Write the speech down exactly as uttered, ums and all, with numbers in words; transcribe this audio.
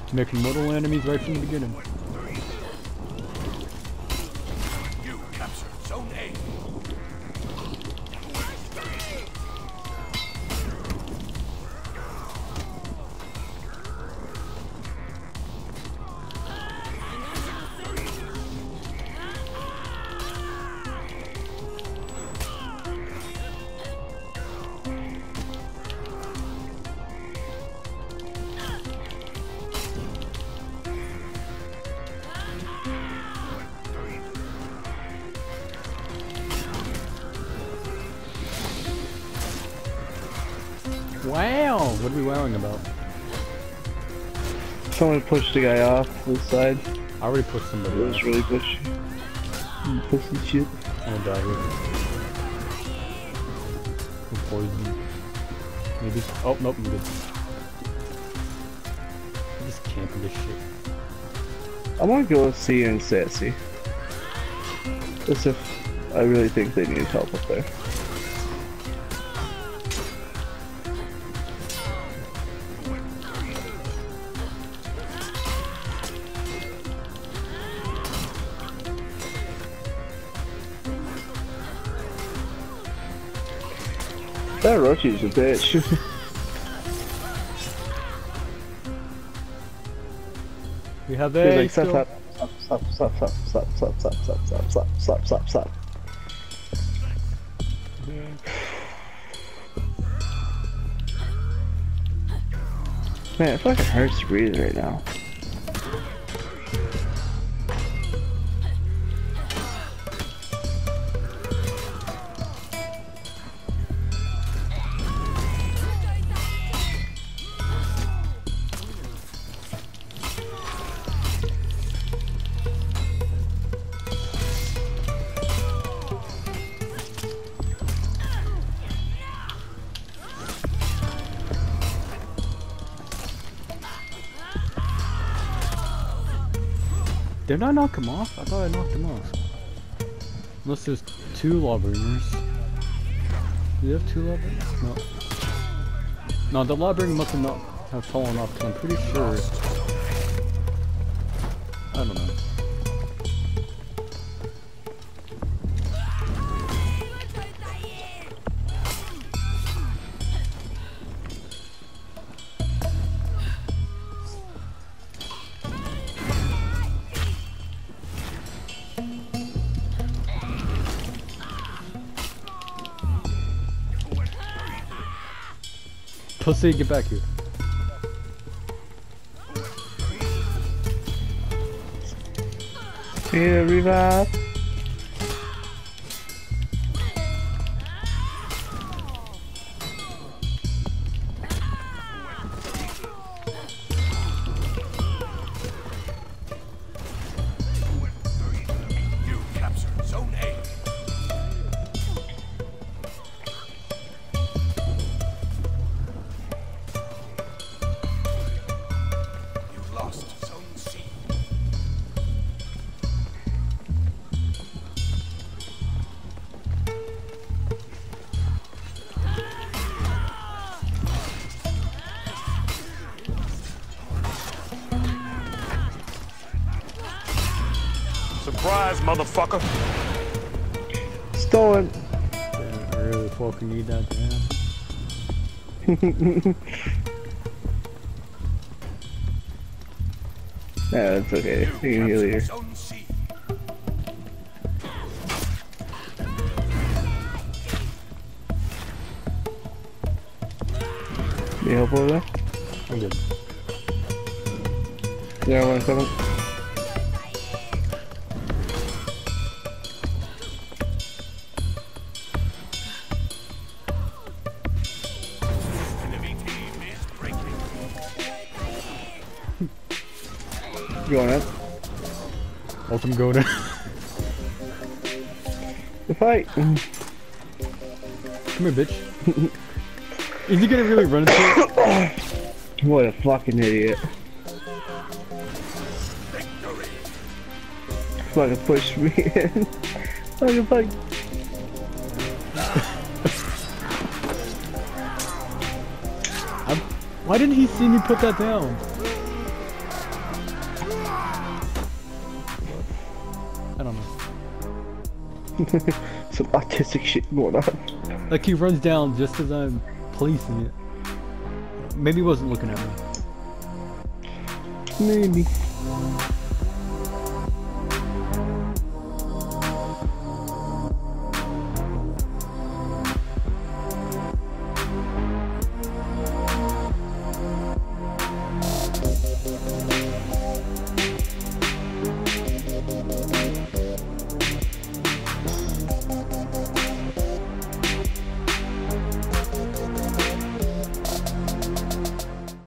Make mortal enemies right from the beginning. You captured Zone A. Wow! What are we wowing about? Someone pushed the guy off this side. I already pushed somebody. It was off. really pushy. Pussy shit. I'm gonna die here. I'm poisoned. Maybe. Oh, nope, I'm good. I'm just camping this shit. I want to go with C and Sassy. As if I really think they need help up there. That Orochi's a bitch. We have He's a like, stop, stop, stop, stop, stop, stop, stop, stop, stop, stop, stop, stop, stop, stop. Man, it fucking hurts to breathe right now. Did I knock him off? I thought I knocked him off. Unless there's two Lawbringers. Do you have two Lawbringers? No. No, the Lawbringer must have not have fallen off, because I'm pretty sure. I don't know. Pussy, get back here. Here, revive. You captured Zone A. You lost Zone C. Surprise, motherfucker! Stolen. Damn, I really fucking need that, man. Yeah, that's okay. You can heal here. Zone C. Need help over there? I'm good. Yeah, one second. Enemy team is breaking. Going up. Ultim go to. The fight. Come here, bitch. Is he gonna really run into it? What a fucking idiot. Victory. Fucking push me in. Fucking fuck. I'm, why didn't he see me put that down? Some autistic shit going on. Like he runs down just as I'm placing it. Maybe he wasn't looking at me. Maybe.